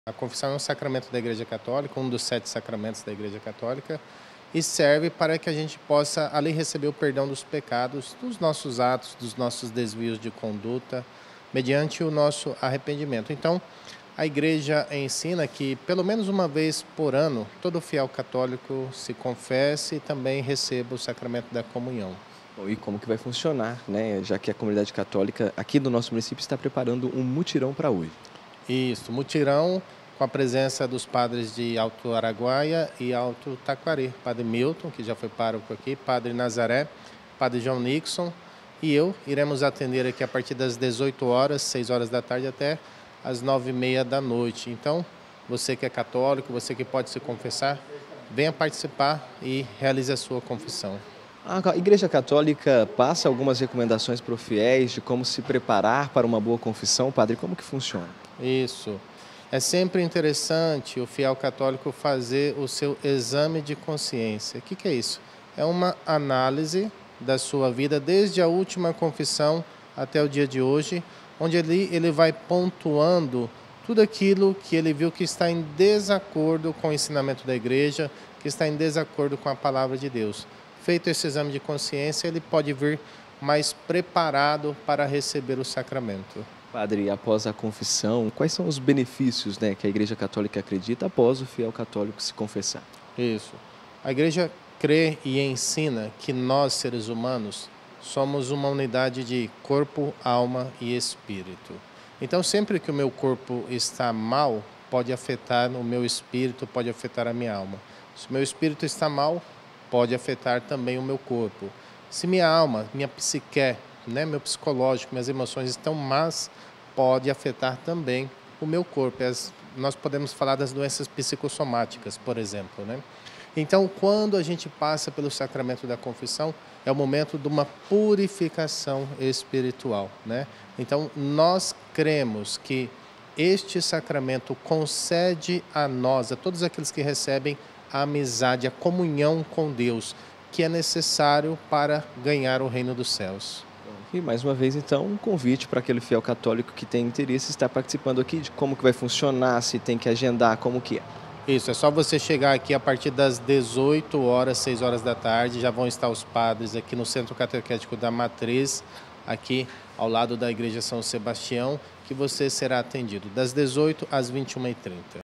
A confissão é um sacramento da Igreja Católica, um dos 7 sacramentos da Igreja Católica, e serve para que a gente possa ali receber o perdão dos pecados, dos nossos atos, dos nossos desvios de conduta, mediante o nosso arrependimento. Então, a Igreja ensina que pelo menos uma vez por ano, todo fiel católico se confesse e também receba o sacramento da comunhão. Bom, e como que vai funcionar, né? Já que a comunidade católica aqui do nosso município está preparando um mutirão para hoje. Isso, mutirão com a presença dos padres de Alto Araguaia e Alto Taquari, Padre Milton, que já foi pároco aqui, Padre Nazaré, Padre João Nixon e eu iremos atender aqui a partir das 18 horas, 6 horas da tarde até às 9h30 da noite. Então, você que é católico, você que pode se confessar, venha participar e realize a sua confissão. A Igreja Católica passa algumas recomendações para os fiéis de como se preparar para uma boa confissão, padre, como que funciona? Isso. É sempre interessante o fiel católico fazer o seu exame de consciência. O que é isso? É uma análise da sua vida desde a última confissão até o dia de hoje, onde ele vai pontuando tudo aquilo que ele viu que está em desacordo com o ensinamento da igreja, que está em desacordo com a palavra de Deus. Feito esse exame de consciência, ele pode vir mais preparado para receber o sacramento. Padre, após a confissão, quais são os benefícios, né, que a Igreja Católica acredita após o fiel católico se confessar? Isso. A igreja crê e ensina que nós, seres humanos, somos uma unidade de corpo, alma e espírito. Então, sempre que o meu corpo está mal, pode afetar o meu espírito, pode afetar a minha alma. Se o meu espírito está mal, pode afetar também o meu corpo. Se minha alma, minha psique, meu psicológico, minhas emoções estão más, pode afetar também o meu corpo. Nós podemos falar das doenças psicossomáticas, por exemplo. Então, quando a gente passa pelo sacramento da confissão, é o momento de uma purificação espiritual. Então, nós cremos que este sacramento concede a nós, a todos aqueles que recebem, a amizade, a comunhão com Deus, que é necessário para ganhar o reino dos céus. E mais uma vez, então, um convite para aquele fiel católico que tem interesse em estar participando aqui, de como que vai funcionar, se tem que agendar, como que é. Isso, é só você chegar aqui a partir das 18 horas, 6 horas da tarde, já vão estar os padres aqui no Centro Catequético da Matriz, aqui ao lado da Igreja São Sebastião, que você será atendido das 18 às 21h30.